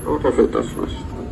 お待たせいたしました。